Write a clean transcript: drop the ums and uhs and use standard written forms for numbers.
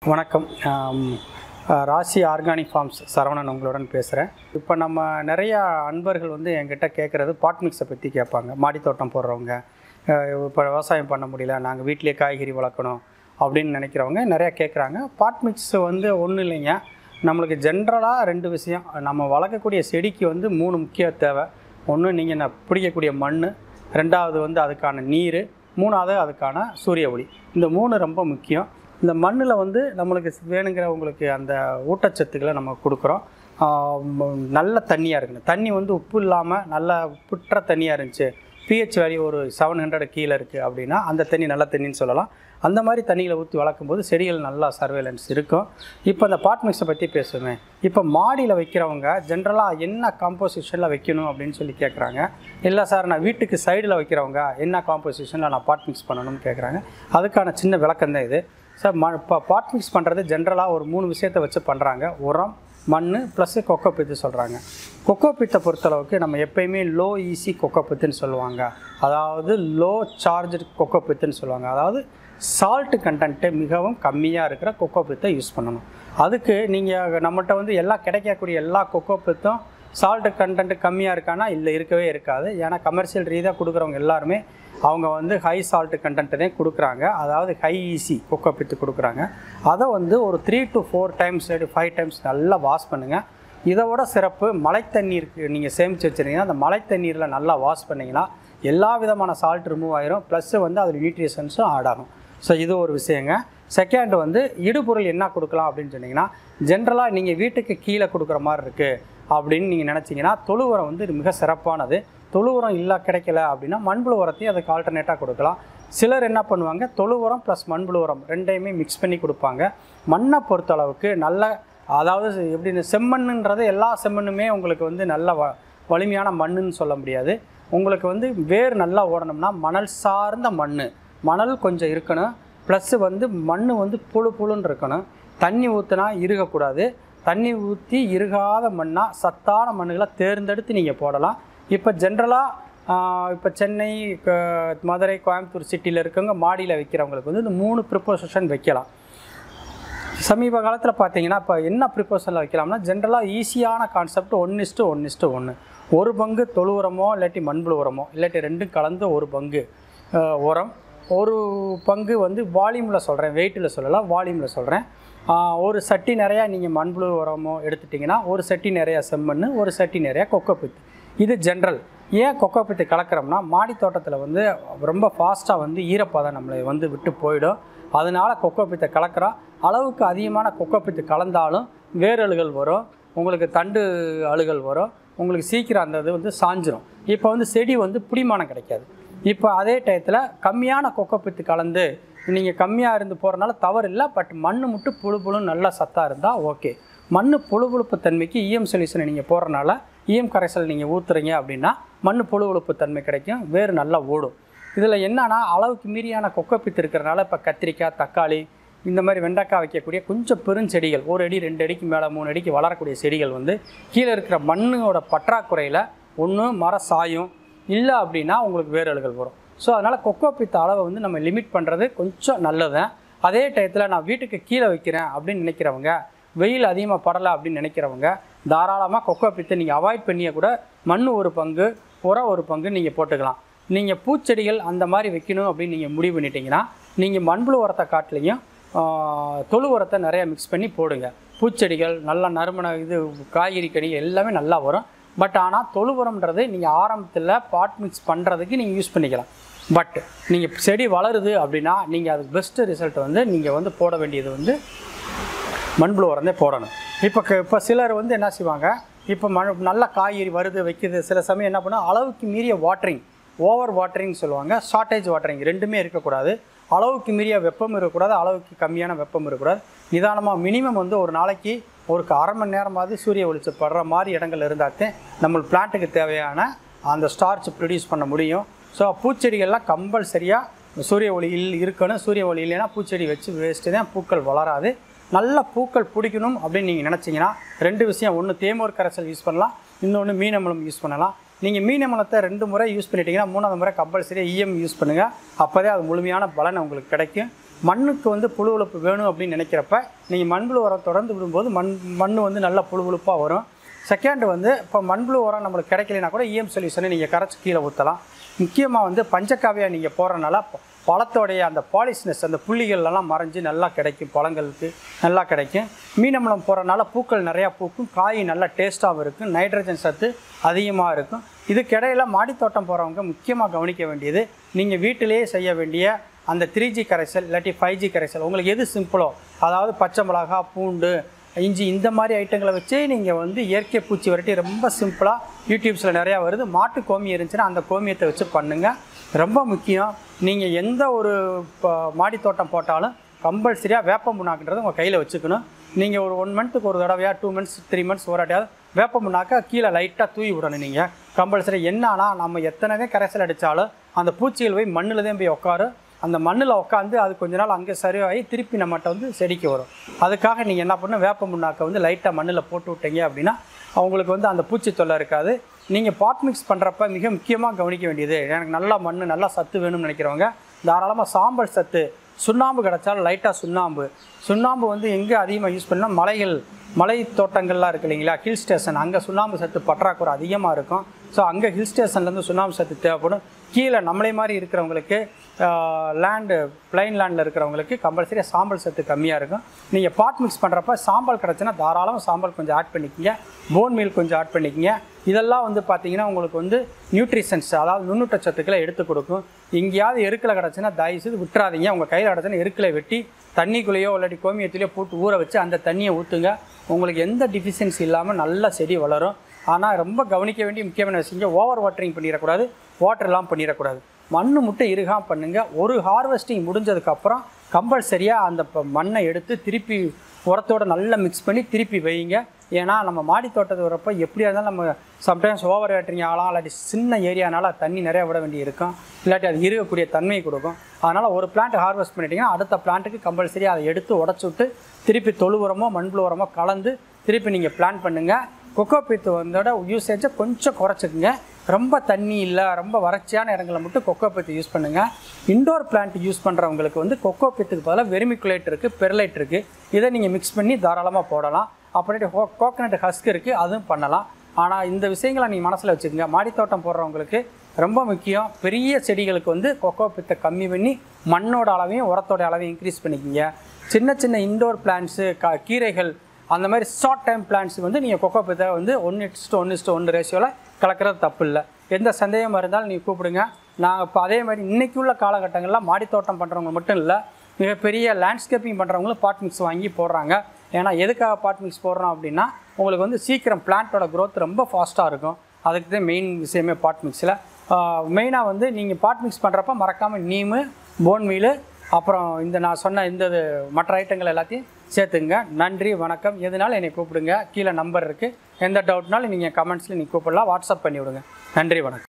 வணக்கம். ராசி organic forms Saravanan உங்களுடன் பேசுகிறேன். இப்போ நம்ம நிறையா அன்பர்கள் என்கிட்ட கேட்குறது பாட் மிக்ஸை பற்றி கேட்பாங்க. மாடி தோட்டம் போடுறவங்க, இப்போ விவசாயம் பண்ண முடியல, நாங்கள் வீட்டிலே காய்கறி வளர்க்கணும் அப்படின்னு நினைக்கிறவங்க நிறையா கேட்குறாங்க. பாட் மிக்ஸ் ஒன்றும் இல்லைங்க. நம்மளுக்கு ஜென்ரலாக 2 விஷயம். நம்ம வளர்க்கக்கூடிய செடிக்கு 3 முக்கிய தேவை. ஒன்று நீங்கள் பிடிக்கக்கூடிய மண், 2வது அதுக்கான நீர், 3வது அதுக்கான சூரிய ஒளி. இந்த 3 ரொம்ப முக்கியம். இந்த மண்ணில் நம்மளுக்கு வேணுங்கிற உங்களுக்கு அந்த ஊட்டச்சத்துக்களை நம்ம கொடுக்குறோம். நல்ல தண்ணியாக இருக்குங்க. தண்ணி உப்பு இல்லாமல் நல்ல உப்புற்ற தண்ணியாக இருந்துச்சு, பிஹெச் வேல்யூ ஒரு 700 கீழே இருக்குது அப்படின்னா அந்த தண்ணி நல்ல தண்ணின்னு சொல்லலாம். அந்த மாதிரி தண்ணிகளை ஊற்றி வளர்க்கும்போது செடிகள் நல்லா சர்வேலன்ஸ் இருக்கும். இப்போ அந்த பாட் மிக்ஸை பற்றி பேசுவேன். இப்போ மாடியில் வைக்கிறவங்க ஜென்ரலாக என்ன காம்போசிஷனில் வைக்கணும் அப்படின்னு சொல்லி கேட்குறாங்க. இல்லை சார், நான் வீட்டுக்கு சைடில் வைக்கிறவங்க என்ன காம்போசிஷனில் நான் பாட் மிக்ஸ் பண்ணணும்னு கேட்குறாங்க. அதுக்கான சின்ன விளக்கம் தான் இது. சார், இப்போ பாட் மிக்ஸ் பண்ணுறது ஜென்ரலாக ஒரு 3 விஷயத்தை வச்சு பண்ணுறாங்க. உரம், மண் ப்ளஸ்ஸு கொக்கோ பித்து சொல்கிறாங்க. கொக்கோ பித்தை பொறுத்தளவுக்கு நம்ம எப்போயுமே லோ ஈஸி கொக்கோ பித்துன்னு சொல்லுவாங்க. அதாவது லோ சார்ஜ் கொக்கோ பித்துன்னு சொல்லுவாங்க. அதாவது சால்ட்டு கண்டென்ட்டு மிகவும் கம்மியாக இருக்கிற கொக்கோ பித்தை யூஸ் பண்ணணும். அதுக்கு நீங்கள் நம்மகிட்ட எல்லாம் கிடைக்கக்கூடிய எல்லா கொக்கோ பித்தும் சால்ட்டு கண்டென்ட்டு கம்மியாக இருக்கானா? இல்லை, இருக்கவே இருக்காது. ஏன்னா கமர்ஷியல் ரீதியாக கொடுக்குறவங்க எல்லாருமே அவங்க ஹை சால்ட்டு கண்டென்ட்டு தான் கொடுக்குறாங்க. அதாவது ஹை ஈஸி கொக்கோ பித்து கொடுக்குறாங்க. அதை ஒரு 3 to 4 டைம்ஸ் 5 டைம்ஸ் நல்லா வாஷ் பண்ணுங்கள். இதோட சிறப்பு, மழை தண்ணீருக்கு நீங்கள் சேமித்து வச்சுருந்தீங்கன்னா அந்த மழை தண்ணீரில் நல்லா வாஷ் பண்ணிங்கன்னா எல்லா விதமான சால்ட் ரிமூவ் ஆகிரும். ப்ளஸ்ஸு அதில் நியூட்ரிஷன்ஸும் ஆட் ஆகும். ஸோ இது ஒரு விஷயங்க. செகண்ட் இடுபொருள் என்ன கொடுக்கலாம் அப்படின்னு சொன்னிங்கன்னா, ஜென்ரலாக நீங்கள் வீட்டுக்கு கீழே கொடுக்குற மாதிரி இருக்குது அப்படின்னு நீங்கள் நினச்சிங்கன்னா தொழு உரம் மிக சிறப்பானது. தொழு உரம் இல்லை கிடைக்கல அப்படின்னா மண்புழு உரத்தையும் அதுக்கு ஆல்டர்னேட்டாக கொடுக்கலாம். சிலர் என்ன பண்ணுவாங்க, தொழு உரம் ப்ளஸ் மண்புழு உரம் 2யுமே மிக்ஸ் பண்ணி கொடுப்பாங்க. மண்ணை பொறுத்தளவுக்கு நல்ல, அதாவது எப்படின்னு, செம்மண்ணுன்றது எல்லா செம்மண்ணுமே உங்களுக்கு நல்ல வலிமையான மண்ணுன்னு சொல்ல முடியாது. உங்களுக்கு வேர் நல்லா ஓடணும்னா மணல் சார்ந்த மணல் கொஞ்சம் இருக்கணும். ப்ளஸ்ஸு மண் புழு புழுன்னு இருக்கணும். தண்ணி ஊற்றினா இறுகக்கூடாது. தண்ணி ஊற்றி இறுகாத மண்ணாக சத்தான மண்ணுகளை தேர்ந்தெடுத்து நீங்கள் போடலாம். இப்போ ஜென்ரலாக இப்போ சென்னை, மதுரை, கோயம்புத்தூர் சிட்டியில் இருக்கவங்க மாடியில் வைக்கிறவங்களுக்கு இந்த 3 ப்ரிப்போசிஷன் வைக்கலாம். சமீப காலத்தில் பார்த்தீங்கன்னா இப்போ என்ன ப்ரிப்போசனில் வைக்கலாம்னா, ஜென்ரலாக ஈஸியான கான்செப்ட் 1:1:1. ஒரு பங்கு தொழு உரமோ இல்லாட்டி மண்புழு உரமோ இல்லாட்டி 2ம் கலந்து ஒரு பங்கு உரம், ஒரு பங்கு வால்யூமில் சொல்கிறேன், வெயிட்டில் சொல்லலாம், வால்யூமில் சொல்கிறேன். ஒரு சட்டி நிறையா நீங்கள் மண்புழு உரமோ எடுத்துட்டிங்கன்னா ஒரு சட்டி நிறையா செம்மண், ஒரு சட்டி நிறையா கொக்கோ பித்து. இது ஜென்ரல். ஏன் கொக்கோ பித்து கலக்கிறோம்னா, மாடி தோட்டத்தில் ரொம்ப ஃபாஸ்ட்டாக ஈரப்பதம் நம்மளை விட்டு போயிடும். அதனால் கொக்கோ பித்தை கலக்கிறோம். அளவுக்கு அதிகமான கொக்கோ பித்து கலந்தாலும் வேரழுகள் வரும், உங்களுக்கு தண்டு அழுகல் வரும், உங்களுக்கு சீக்கிரம் அந்த இது சாஞ்சிரும். இப்போ செடி பிடிமானம் கிடைக்காது. இப்போ அதே டயத்தில் கம்மியான கொக்கோ பித்து கலந்து நீங்கள் கம்மியாக இருந்து போகிறனால தவறு இல்லை. பட் மண் மட்டும் புழு புழுன்னு நல்லா சத்தாக இருந்தால் ஓகே. மண் புழுப்புழுப்பு தன்மைக்கு இஎம் சொல்யூஷனை நீங்கள் போடுறனால, இஎம் கரைசல் நீங்கள் ஊற்றுறீங்க அப்படின்னா மண் புழுப்புழுப்பு தன்மை கிடைக்கும், வேறு நல்லா ஓடும். இதில் என்னன்னா, அளவுக்கு மீறியான கொக்கோ பித்து இருக்கிறனால இப்போ கத்திரிக்காய், தக்காளி, இந்த மாதிரி வெண்டைக்காய் வைக்கக்கூடிய கொஞ்சம் பெருஞ்செடிகள் 1 அடி 2 அடிக்கு மேலே 3 அடிக்கு வளரக்கூடிய செடிகள் கீழே இருக்கிற மண்ணோட பற்றாக்குறையில் ஒன்று மரம் சாயும், இல்லை அப்படின்னா உங்களுக்கு வேரழுகள் வரும். ஸோ அதனால் கொக்கோ பித்த அளவை நம்ம லிமிட் பண்ணுறது கொஞ்சம் நல்லது. அதே டயத்தில் நான் வீட்டுக்கு கீழே வைக்கிறேன் அப்படின்னு நினைக்கிறவங்க, வெயில் அதிகமாக படலை அப்படின்னு நினைக்கிறவங்க தாராளமாக கொக்கோ பித்தை நீங்கள் அவாய்ட் பண்ணியே கூட மண் ஒரு பங்கு, உரம் ஒரு பங்கு நீங்கள் போட்டுக்கலாம். நீங்கள் பூச்செடிகள் அந்த மாதிரி வைக்கணும் அப்படின்னு நீங்கள் முடிவு பண்ணிட்டீங்கன்னா நீங்கள் மண்புழு உரத்தை காட்டிலையும் தொழு உரத்தை நிறையா மிக்ஸ் பண்ணி போடுங்க. பூச்செடிகள் நல்லா நறுமண காய்கறி கனி எல்லாமே நல்லா வரும். பட் ஆனால் தொழு உரம்ன்றது நீங்கள் ஆரம்பத்தில் பாட் மிக்ஸ் பண்ணுறதுக்கு நீங்கள் யூஸ் பண்ணிக்கலாம். பட் நீங்கள் செடி வளருது அப்படின்னா நீங்கள் அதுக்கு பெஸ்ட்டு ரிசல்ட் நீங்கள் போட வேண்டியது மண்புழு உரந்தே போடணும். இப்போ சிலர் என்ன செய்வாங்க, இப்போ நல்ல காய்கறி வருது வைக்குது, சில சமயம் என்ன பண்ணால் அளவுக்கு மீறிய வாட்டரிங், ஓவர் வாட்டரிங் சொல்லுவாங்க, ஷார்ட்டேஜ் வாட்டரிங், 2மே இருக்கக்கூடாது. அளவுக்கு மீறிய வெப்பம் இருக்கக்கூடாது, அளவுக்கு கம்மியான வெப்பம் இருக்கக்கூடாது. நிதானமாக மினிமம் ஒரு நாளைக்கு ஒரு 1/2 மணி நேரமாவது சூரிய வெளிச்சம் படுற மாதிரி இடங்கள் இருந்தால்தான் நம்ம பிளான்ட்டுக்கு தேவையான அந்த ஸ்டார்ச் ப்ரொடியூஸ் பண்ண முடியும். ஸோ பூச்செடிகள்லாம் கம்பல்சரியாக சூரிய ஒளியில் இருக்கணும். சூரிய ஒளி இல்லைன்னா பூச்செடி வச்சு வேஸ்ட்டு தான், பூக்கள் வளராது. நல்ல பூக்கள் பிடிக்கணும் அப்படின்னு நீங்கள் நினச்சிங்கன்னா 2 விஷயம், ஒன்று தேமோர் கரைசல் யூஸ் பண்ணலாம், இன்னொன்று மீன் அமிலம் யூஸ் பண்ணலாம். நீங்கள் மீன் அமிலத்தை 2 முறை யூஸ் பண்ணிட்டீங்கன்னா 3வது முறை கம்பல்சரியாக இஎம் யூஸ் பண்ணுங்கள். அப்போதே அது முழுமையான பலன் உங்களுக்கு கிடைக்கும். மண்ணுக்கு வந்து புழுவெழுப்பு வேணும் அப்படின்னு நினைக்கிறப்ப நீங்கள் மண்புழு உரம் தொடர்ந்து விடும்போது மண் வந்து நல்லா புழுவெழுப்பாக வரும். செகண்ட் வந்து இப்போ மண்புழு உரம் நம்மளுக்கு கிடைக்கலைன்னா கூட EM சொல்யூஷனை நீங்கள் கரைச்சி கீழே ஊற்றலாம். முக்கியமாக வந்து பஞ்சகாவியா நீங்கள் போடுறதுனால பழத்தோடைய அந்த பாலிஷ்னஸ் அந்த புள்ளிகள்லாம் மறைஞ்சு நல்லா கிடைக்கும், பழங்களுக்கு நல்லா கிடைக்கும். மீனம்பலம் போடுறதுனால பூக்கள் நிறையா பூக்கும், காய் நல்லா டேஸ்ட்டாகவும் இருக்கும், நைட்ரஜன் சத்து அதிகமாக இருக்கும். இதுக்கிடையில் மாடித்தோட்டம் போகிறவங்க முக்கியமாக கவனிக்க வேண்டியது, நீங்கள் வீட்டிலேயே செய்ய வேண்டிய அந்த 3G கரைசல் இல்லாட்டி 5G கரைசல் உங்களுக்கு எது சிம்பிளோ, அதாவது பச்சை மிளகா, பூண்டு, இஞ்சி இந்த மாதிரி ஐட்டங்களை வச்சே நீங்கள் வந்து இயற்கை பூச்சி விரட்டி ரொம்ப சிம்பிளாக யூடியூப்ஸில் நிறையா வருது. மாட்டு கோமியம் இருந்துச்சுன்னா அந்த கோமியத்தை வச்சு பண்ணுங்கள். ரொம்ப முக்கியம், நீங்கள் எந்த ஒரு மாடித்தோட்டம் போட்டாலும் கம்பல்சரியாக வேப்ப புண்ணாக்குன்றது உங்கள் கையில் வச்சுக்கணும். நீங்கள் ஒரு 1 மந்த்துக்கு ஒரு தடவையாக 2 மந்த்ஸ் 3 மந்த்ஸ் ஒரு வாட்டியாவது வேப்ப புண்ணாக்க கீழே லைட்டாக தூவி விடணும். நீங்கள் கம்பல்சரி என்னன்னா நம்ம எத்தனை கரைசல் அடித்தாலும் அந்த பூச்சிகள் போய் மண்ணில் தான் போய் உட்காரும். அந்த மண்ணில் உட்காந்து அது கொஞ்ச நாள் அங்கே சரியாகி திருப்பி நம்மகிட்ட வந்து செடிக்கு வரும். அதுக்காக நீங்கள் என்ன பண்ணணும், வேப்ப முன்னாக்க வந்து லைட்டாக மண்ணில் போட்டு விட்டீங்க அப்படின்னா அவங்களுக்கு வந்து அந்த பூச்சி தொல்லை இருக்காது. நீங்கள் பாட் மிக்ஸ் பண்ணுறப்ப மிக முக்கியமாக கவனிக்க வேண்டியது, எனக்கு நல்லா மண் நல்லா சத்து வேணும்னு நினைக்கிறவங்க தாராளமாக சாம்பல் சத்து, சுண்ணாம்பு கிடச்சாலும் லைட்டாக சுண்ணாம்பு வந்து எங்கே அதிகமாக யூஸ் பண்ணால் மலை தோட்டங்கள்லாம் இருக்குது இல்லைங்களா, ஹில் ஸ்டேஷன், அங்கே சுண்ணாம்பு சத்து பற்றாக்குறை அதிகமாக இருக்கும். ஸோ அங்கே ஹில் ஸ்டேஷன்லேருந்து சுண்ணாம்பு சத்து தேவைப்படும். கீழே நம்மளே மாதிரி இருக்கிறவங்களுக்கு பிளைன் லேண்டில் இருக்கிறவங்களுக்கு கம்பல்சரியாக சாம்பல் சத்து கம்மியாக இருக்கும். நீங்கள் பாட் மிக்ஸ் பண்ணுறப்ப சாம்பல் கிடச்சுன்னா தாராளமாக சாம்பல் கொஞ்சம் ஆட் பண்ணிக்கோங்க, போன் மீல் கொஞ்சம் ஆட் பண்ணிக்கோங்க. இதெல்லாம் வந்து பார்த்திங்கன்னா உங்களுக்கு வந்து நியூட்ரிஷன்ஸ், அதாவது நுண்ணூட்ட சத்துக்களை எடுத்து கொடுக்கும். எங்கேயாவது எருக்களை கிடச்சுன்னா தயவுசெய்து விட்டுறாதீங்க. உங்கள் கையில் கிடச்சுன்னா எருக்களை வெட்டி தண்ணிக்குள்ளேயோ இல்லாட்டி கோமியத்துலேயோ போட்டு ஊற வச்சு அந்த தண்ணியை ஊற்றுங்க. உங்களுக்கு எந்த டிஃபிஷியன்சி இல்லாமல் நல்லா செடி வளரும். ஆனால் ரொம்ப கவனிக்க வேண்டிய முக்கியமான விஷயம், ஓவர் வாட்டரிங் பண்ணிடக்கூடாது, வாட்டர்லாம் பண்ணிடக்கூடாது. மண் மட்டும் இருகாமல் பண்ணுங்கள். ஒரு ஹார்வெஸ்டிங் முடிஞ்சதுக்கப்புறம் கம்பல்சரியாக அந்த மண்ணை எடுத்து திருப்பி உரத்தோடு நல்லா மிக்ஸ் பண்ணி திருப்பி வைங்க. ஏன்னா நம்ம மாடி தோட்டத்து வரப்போ எப்படியா இருந்தாலும் நம்ம சம்டைம்ஸ் ஓவர் வாட்டரிங் ஆகலாம், இல்லாட்டி சின்ன ஏரியானால தண்ணி நிறையா விட வேண்டி இருக்கும், இல்லாட்டி அது இருக்கக்கூடிய தன்மையை கொடுக்கும். அதனால் ஒரு பிளான்ட் ஹார்வெஸ்ட் பண்ணிட்டீங்கன்னா அடுத்த பிளான்ட்டுக்கு கம்பல்சரி அதை எடுத்து உடச்சி விட்டு திருப்பி தொழு உரமோ மண்புழு உரமோ கலந்து திருப்பி நீங்கள் பிளான் பண்ணுங்கள். கொக்கோ பீத்து வந்தோட யூசேஜை கொஞ்சம் குறைச்சிக்குங்க. ரொம்ப தண்ணி இல்லை, ரொம்ப வறட்சியான இடங்களை மட்டும் கொக்கோ பீத்து யூஸ் பண்ணுங்கள். இண்டோர் பிளான்ட் யூஸ் பண்ணுறவங்களுக்கு வந்து கொக்கோ பீத்துக்கு பதிலாக வெர்மிகுலேட் இருக்குது, பெர்லைட் இருக்குது. இதை நீங்கள் மிக்ஸ் பண்ணி தாராளமாக போடலாம். அப்புறமேட்டு கோகனட் ஹஸ்க் இருக்குது, அதுவும் பண்ணலாம். ஆனால் இந்த விஷயங்களை நீங்கள் மனசில் வச்சுக்கோங்க. மாடித்தோட்டம் போடுறவங்களுக்கு ரொம்ப முக்கியம், பெரிய செடிகளுக்கு வந்து கொக்கோ பீத்தை கம்மி பண்ணி மண்ணோட அளவையும் உரத்தோட அளவையும் இன்க்ரீஸ் பண்ணிக்கோங்க. சின்ன இண்டோர் பிளான்ட்ஸு, கீரைகள், அந்த மாதிரி ஷார்ட் டைம் பிளான்ட்ஸுக்கு வந்து நீங்கள் கொக்கோ பீத்தை வந்து 1:1:1 ரேஷியோவில் கலக்கிறது தப்பு இல்லை. எந்த சந்தேகமாக இருந்தாலும் நீங்கள் கூப்பிடுங்க. நாங்கள் இப்போ அதே மாதிரி இன்றைக்கி உள்ள காலகட்டங்களில் மாடித்தோட்டம் பண்ணுறவங்க மட்டும் இல்லை, மிகப்பெரிய லேண்ட்ஸ்கேப்பிங் பண்ணுறவங்களும் பாட் மிக்ஸ் வாங்கி போடுறாங்க. ஏன்னா எதுக்காக பாட் மிக்ஸ் போடுறோம் அப்படின்னா உங்களுக்கு வந்து சீக்கிரம் பிளான்ட்டோட க்ரோத் ரொம்ப ஃபாஸ்ட்டாக இருக்கும். அதுக்கு தான் மெயின் விஷயமே பாட் மிக்ஸில். மெயினாக வந்து நீங்கள் பாட் மிக்ஸ் பண்ணுறப்ப மறக்காமல் நீமு, போன் மீல், அப்புறம் இந்த நான் சொன்ன இந்த மற்ற ஐட்டங்கள் எல்லாத்தையும் சேர்த்துங்க. நன்றி, வணக்கம். எதுனாலும் என்னை கூப்பிடுங்க, கீழே நம்பர் இருக்குது. எந்த டவுட்னாலும் நீங்கள் கமெண்ட்ஸில் நீங்கள் கூப்பிடலாம், வாட்ஸ்அப் பண்ணி விடுங்க. நன்றி, வணக்கம்.